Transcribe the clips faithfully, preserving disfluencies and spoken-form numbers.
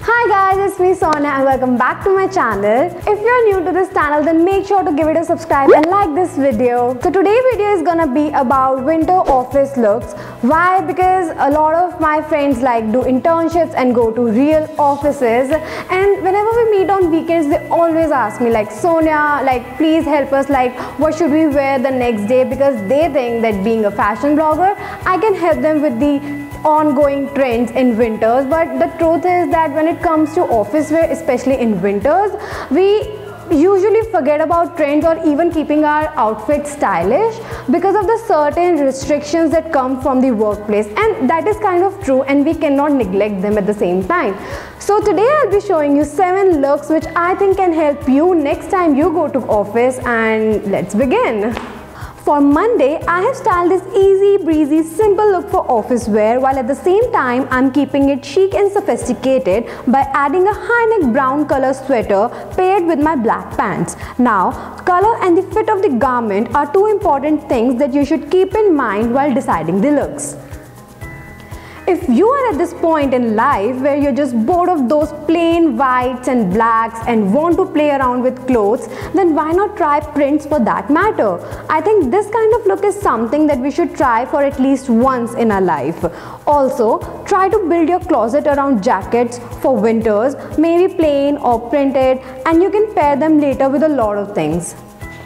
Hi guys, it's me Sonia and welcome back to my channel. If you're new to this channel, then make sure to give it a subscribe and like this video. So today's video is gonna be about winter office looks. Why? Because a lot of my friends like do internships and go to real offices, and whenever we meet on weekends, they always ask me like, Sonia, like please help us, like what should we wear the next day, because they think that being a fashion blogger, I can help them with the ongoing trends in winters. But the truth is that when it comes to office wear, especially in winters, we usually forget about trends or even keeping our outfits stylish because of the certain restrictions that come from the workplace, and that is kind of true and we cannot neglect them at the same time. So today I'll be showing you seven looks which I think can help you next time you go to office, and let's begin. For Monday, I have styled this easy breezy simple look for office wear, while at the same time I'm keeping it chic and sophisticated by adding a high neck brown color sweater paired with my black pants. Now, color and the fit of the garment are two important things that you should keep in mind while deciding the looks. If you are at this point in life where you're just bored of those plain whites and blacks and want to play around with clothes, then why not try prints for that matter? I think this kind of look is something that we should try for at least once in our life. Also, try to build your closet around jackets for winters, maybe plain or printed, and you can pair them later with a lot of things.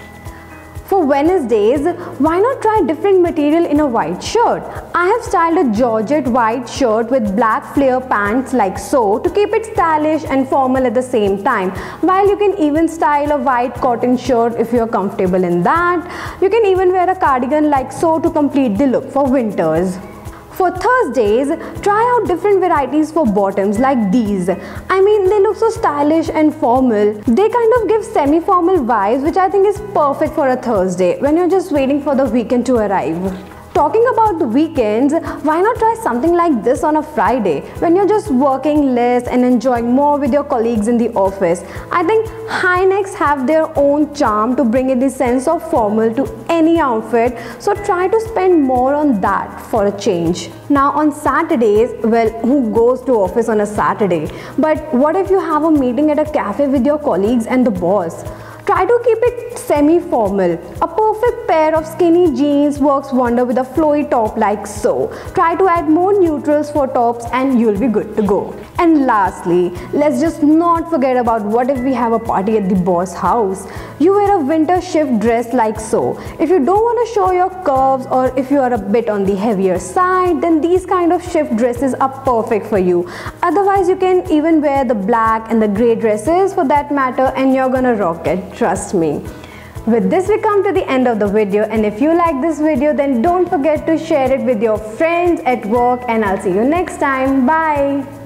For Wednesdays, why not try different material in a white shirt? I have styled a georgette white shirt with black flare pants like so to keep it stylish and formal at the same time. While you can even style a white cotton shirt if you are comfortable in that. You can even wear a cardigan like so to complete the look for winters. For Thursdays, try out different varieties for bottoms like these. I mean, they look so stylish and formal. They kind of give semi-formal vibes, which I think is perfect for a Thursday when you're just waiting for the weekend to arrive. Talking about the weekends, why not try something like this on a Friday when you're just working less and enjoying more with your colleagues in the office? I think high necks have their own charm to bring in the sense of formal to any outfit, so try to spend more on that for a change. Now on Saturdays, well, who goes to office on a Saturday? But what if you have a meeting at a cafe with your colleagues and the boss? Try to keep it semi-formal. A perfect pair of skinny jeans works wonder with a flowy top like so. Try to add more neutrals for tops and you'll be good to go. And lastly, let's just not forget about what if we have a party at the boss house. You wear a winter shift dress like so. If you don't want to show your curves, or if you are a bit on the heavier side, then these kind of shift dresses are perfect for you. Otherwise, you can even wear the black and the grey dresses for that matter, and you're gonna rock it. Trust me. With this, we come to the end of the video, and if you like this video, then don't forget to share it with your friends at work, and I'll see you next time. Bye.